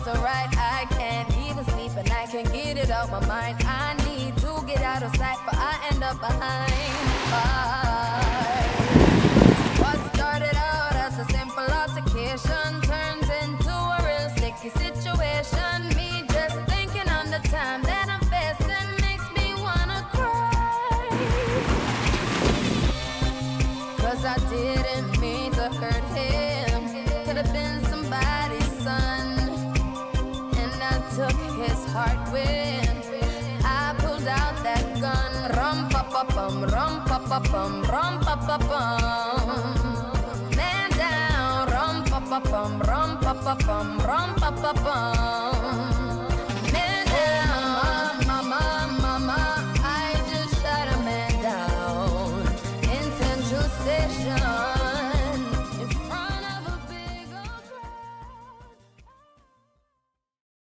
to write. I can't even sleep and I can't get it out my mind. I need to get out of sight, but I end up behind bars. What started out as a simple altercation turns into a real sticky situation. Me just thinking on the time that I'm facing makes me wanna cry. 'Cause I didn't mean to hurt him. Could have been somebody's son. And I took his heart when I pulled out that gun. Rum pa pa bum, rum pa pa bum, rum pa pa bum. Man down, rum pa pa bum, rum pa pa bum, rum pa pa bum. Man down, mama, mama, I just shot a man down in Central Station.